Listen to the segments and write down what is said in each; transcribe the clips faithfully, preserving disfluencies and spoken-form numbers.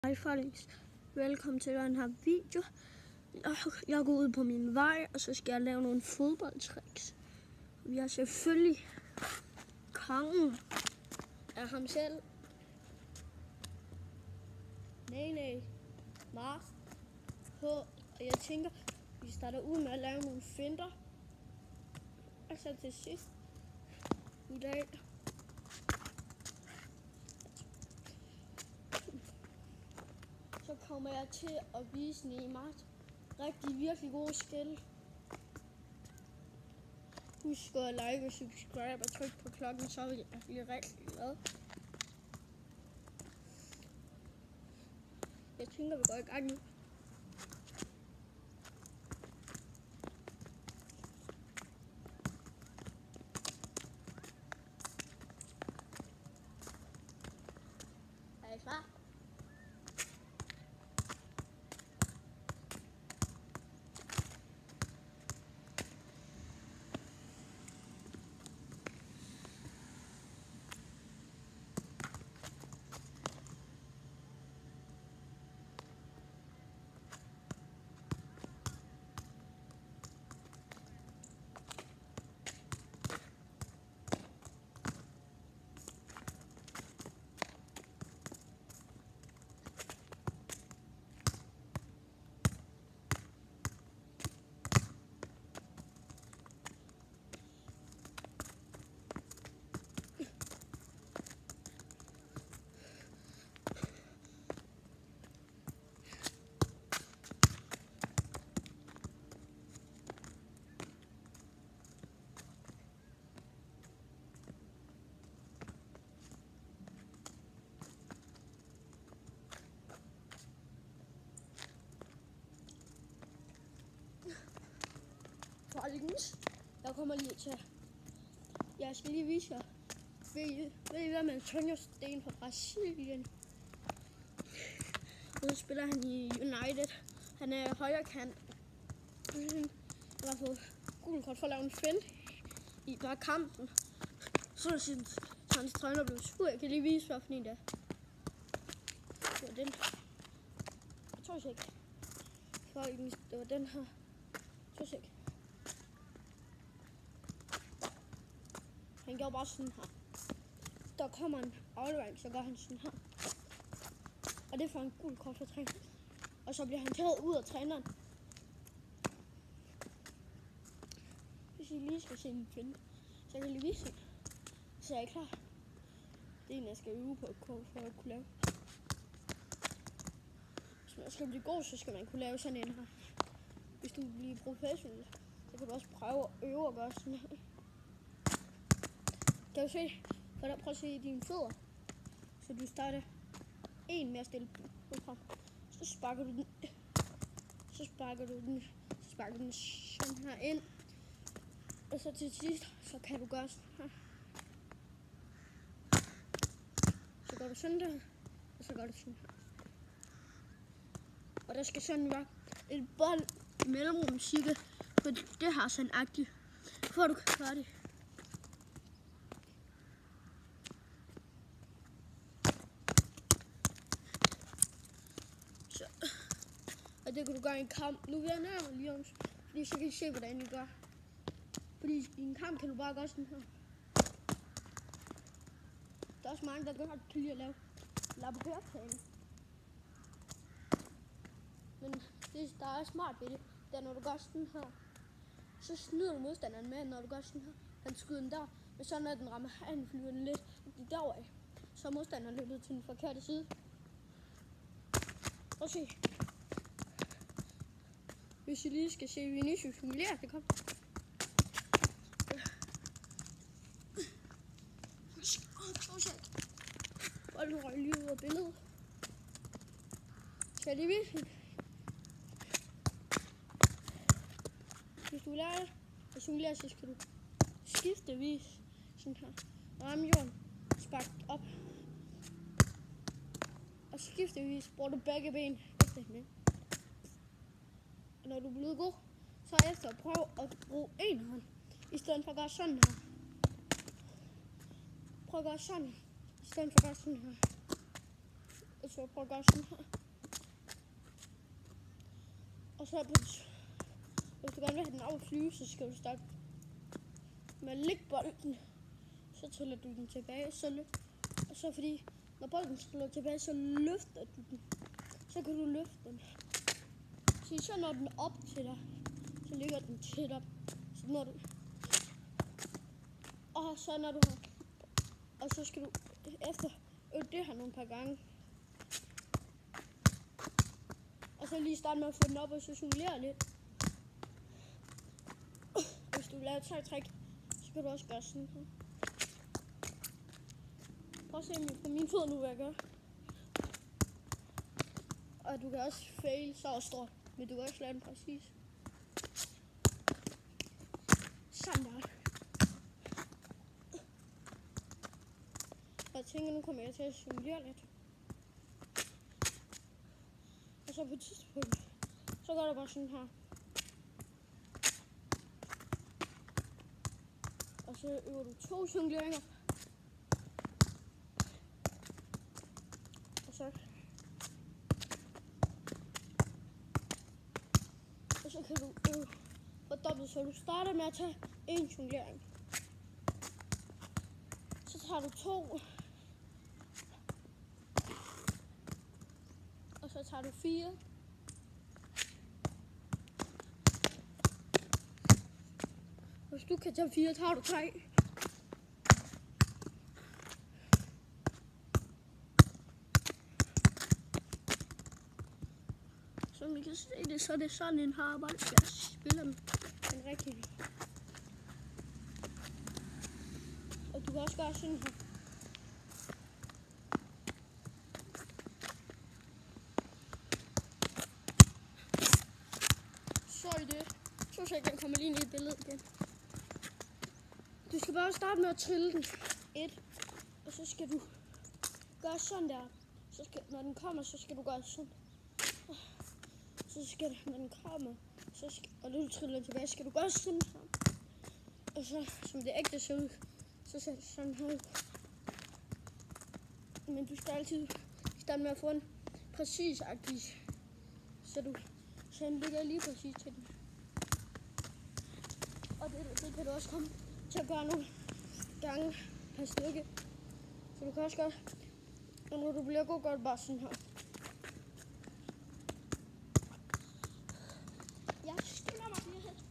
Hej folkens, velkommen til den her video. Jeg, jeg går ud på min vej, og så skal jeg lave nogle fodboldtricks. Vi har selvfølgelig kongen af ham selv. Nej, nej. Mars. H. Og jeg tænker, vi starter ud med at lave nogle finter. Og så til sidst i dag. Så kommer jeg til at vise Neymar rigtig virkelig gode skill. Husk at like og subscribe og tryk på klokken, så vil jeg blive rigtig glad. Jeg tænker, vi går i gang nu. Er I klar? Folkens, jeg kommer lige til. Jeg skal lige vise jer. Ved I, ved I hvad med Antonio Sten fra Brasilien? Og så spiller han i United. Han er højre kant. Han har fået gul kort for at lave en fint i bare kampen. Så synes hans træner blev sur. Jeg kan lige vise, hvorfor en der. Det var den. Jeg tror ikke. Folkens, det var den her. Jeg tror ikke. Han gjorde bare sådan her. Der kommer en aflevering, så gør han sådan her. Og det får en gul kort for træning. Og så bliver han taget ud af træneren. Hvis I lige skal se en finde, så jeg kan lige vise det. Så er jeg klar. Det er en, jeg skal øve på for at kunne lave. Hvis man skal blive god, så skal man kunne lave sådan en her. Hvis du vil blive professionel, så kan du også prøve at øve og gøre sådan her. Kan du se? For der, prøv at se dine fødder. Så du starter en med at stille den frem. Så sparker du den. Så sparker du den. Så sparker du den sådan her ind. Og så til sidst, så kan du gøre sådan her. Så gør du sådan der. Og så gør du sådan her. Og der skal sådan være et bold i mellemrum cirka. For det har sådan agtigt. For du kan gøre det. Og det kan du gøre i en kamp. Nu vil jeg nærmere lige om, fordi så kan I se, hvordan I gør. Fordi i en kamp kan du bare gøre sådan her. Der er også mange, der godt kan lide at lave laborertræning. Men det, der er smart ved det, det er, når du gør sådan her, så snyder du modstanderen med, når du gør sådan her. Han skyder den der, men så når den rammer herinde, flyver den lidt derovre af. Så er modstanderen løbet til den forkerte side. Prøv at se. Hvis I lige skal se Vinicius humiliere, det kom. Bolden røg lige ud af billedet. Skal jeg lige vise? Hvis du vil lære det, hvis du vil lære, så skal du skiftevis sådan her. Ramme jorden, spark op. Og skiftevis bruger du begge ben efter hende. Når du er blevet god, så efter prøv at bruge en hånd, i stedet for at gøre sådan her. Prøv at gøre sådan, i stedet for at gøre sådan her. Og så prøv at gøre sådan her. Og så hvis du gerne vil have den af at flyve, så skal du starte med at lægge bolden. Så tæller du den tilbage, så løb. Og så fordi, når bolden triller tilbage, så løfter du den. Så kan du løfte den. Så, så når den er op til dig, så ligger den tæt op. Så når du... Og så når du har... Og så skal du efter øve det her nogle par gange. Og så lige starte med at få den op og så jonglere lidt. Hvis du vil lave et sejt træk, så kan du også gøre sådan her. Prøv at se på min fod nu, hvad jeg gør. Og du kan også fail så stor, men du kan også lave den præcis. Sådan der. Jeg tænker, nu kommer jeg til at jonglere lidt. Og så på et tidspunkt, så gør du bare sådan her. Og så øver du to jongleringer. Og så... Og så kan du øve på dobbelt, så du starter med at tage en jonglering. Så tager du to. Og så tager du fire. Hvis du kan tage fire, tager du tre. Som I kan se det, så er det sådan en harbold, jeg spiller den den rigtige. Og du kan også gøre sådan her. Så er det. Så skal jeg komme lige ind i billedet igen. Du skal bare starte med at trille den. Et. Og så skal du gøre sådan der. Så skal, når den kommer, så skal du gøre sådan. Så skal du, når den kommer, så skal, og du triller tilbage, skal du gøre sådan her. Og så, som det ægte ser ud, så ser det sådan her ud. Men du skal altid starte med at få en præcis-agtig, så du så den ligger lige præcis til den. Og det, det kan du også komme til at gøre nogle gange per stykke. Så du kan også gøre, og når du bliver god, gør det bare sådan her. Jeg stiller mig lige her.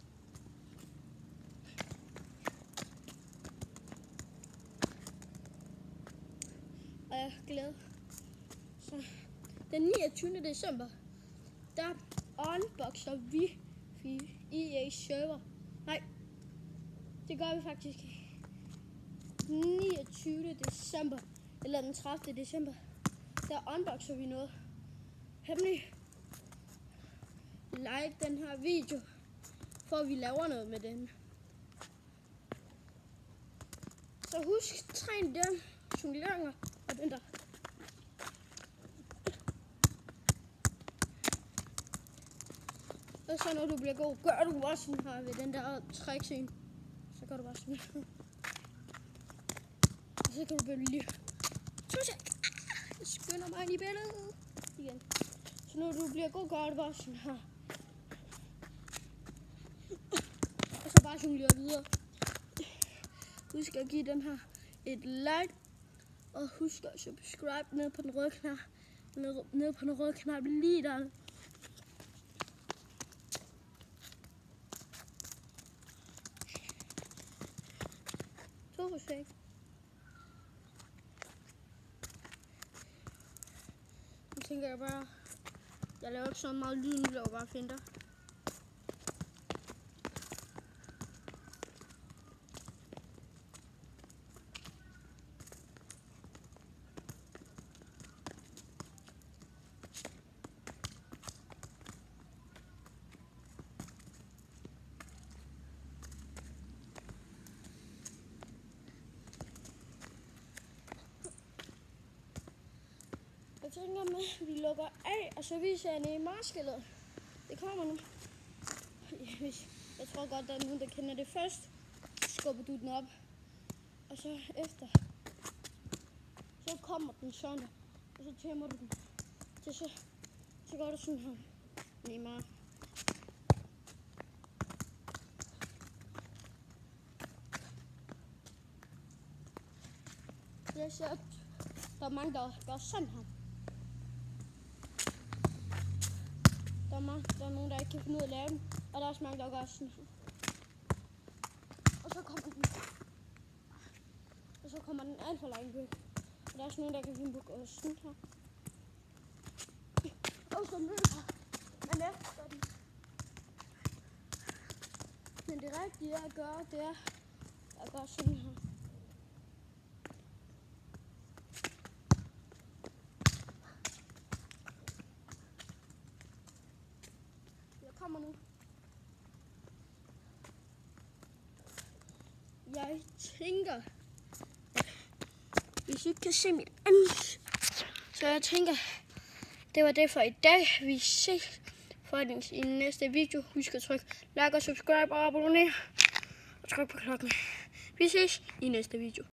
Og jeg er glad. Så den niogtyvende december, der unboxer vi E A server. Nej, det gør vi faktisk niogtyvende december, eller den tredivte december, der unboxer vi noget hemmeligt. Like den her video, for at vi laver noget med den. Så husk, træn den jongleringer og den der. Og så når du bliver god, gør du også sådan her ved den der trækscene. Så gør du bare sådan her. Og så kan du blive lige... Tusind! Jeg skynder mig ind i billedet igen. Så når du bliver god, gør du bare sådan her. Og så bare jonglere videre. Husk at give den her et like. Og husk at subscribe ned på den røde knap. Ned, ned på den røde knap lige der. Så forsøg. Nu tænker jeg bare, jeg laver ikke så meget lyd, nu laver bare finter. Jeg tænker med, at vi lukker af, og så viser jeg ned i marskældet. Det kommer nu. Jeg tror godt, der er nogen, der kender det først. Så skubber du den op. Og så efter, så kommer den sådan. og så tæmmer du den. Så, så, så gør du sådan her. Nemmere. Jeg ser, at der er mange, der gør sådan her. Der er, mange, der er nogen, der ikke kan finde ud af at lave den, og der er også mange, der gør sådan her. Og så kommer den, og så kommer den alt for langt væk. Og der er også nogen, der kan finde på at gøre sådan her. Og så løber man efter den. Men det rigtige at gøre, det er at gøre sådan her. Jeg kommer nu. Jeg tænker, hvis I ikke kan se mit ansigt, så jeg tænker, det var det for i dag. Vi ses for i den næste video. Husk at trykke like og subscribe og abonnere. Og tryk på klokken. Vi ses i næste video.